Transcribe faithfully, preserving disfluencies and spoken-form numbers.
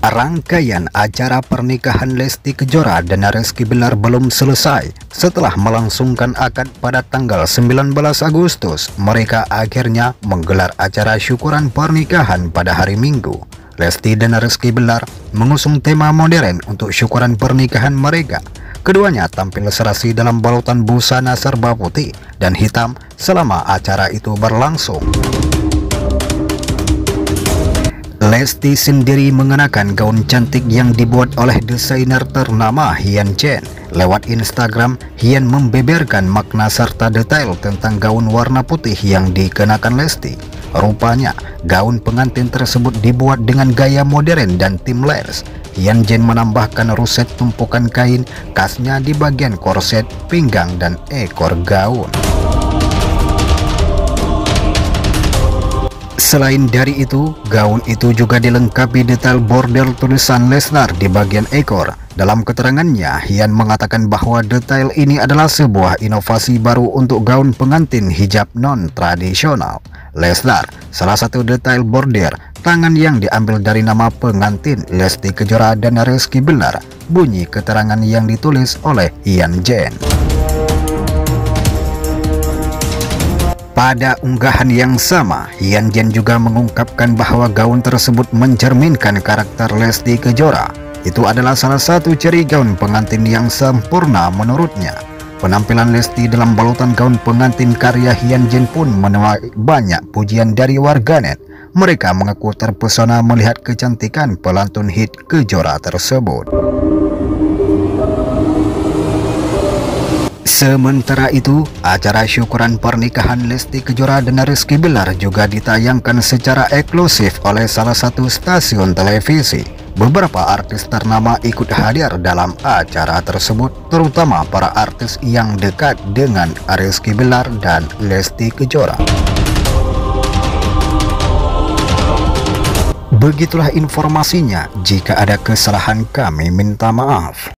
Rangkaian acara pernikahan Lesti Kejora dan Rizky Bilar belum selesai. Setelah melangsungkan akad pada tanggal sembilan belas Agustus, mereka akhirnya menggelar acara syukuran pernikahan pada hari Minggu. Lesti dan Rizky Bilar mengusung tema modern untuk syukuran pernikahan mereka. Keduanya tampil serasi dalam balutan busana serba putih dan hitam selama acara itu berlangsung. Lesti sendiri mengenakan gaun cantik yang dibuat oleh desainer ternama Hyun Jin. Lewat Instagram, Hyun membeberkan makna serta detail tentang gaun warna putih yang dikenakan Lesti. Rupanya, gaun pengantin tersebut dibuat dengan gaya modern dan seamless. Hyun Jin menambahkan ruset tumpukan kain khasnya di bagian korset, pinggang, dan ekor gaun. Selain dari itu, gaun itu juga dilengkapi detail bordel tulisan Leslar di bagian ekor. Dalam keterangannya, Hyun mengatakan bahwa detail ini adalah sebuah inovasi baru untuk gaun pengantin hijab non-tradisional. Leslar, salah satu detail border tangan yang diambil dari nama pengantin Lesti Kejora dan Rizky Bilar, bunyi keterangan yang ditulis oleh Hyun Jin. Pada unggahan yang sama, Hyun Jin juga mengungkapkan bahwa gaun tersebut mencerminkan karakter Lesti Kejora. Itu adalah salah satu ciri gaun pengantin yang sempurna menurutnya. Penampilan Lesti dalam balutan gaun pengantin karya Hyun Jin pun menuai banyak pujian dari warganet. Mereka mengaku terpesona melihat kecantikan pelantun hit Kejora tersebut. Sementara itu, acara syukuran pernikahan Lesti Kejora dan Rizky Bilar juga ditayangkan secara eksklusif oleh salah satu stasiun televisi. Beberapa artis ternama ikut hadir dalam acara tersebut, terutama para artis yang dekat dengan Rizky Bilar dan Lesti Kejora. Begitulah informasinya. Jika ada kesalahan, kami minta maaf.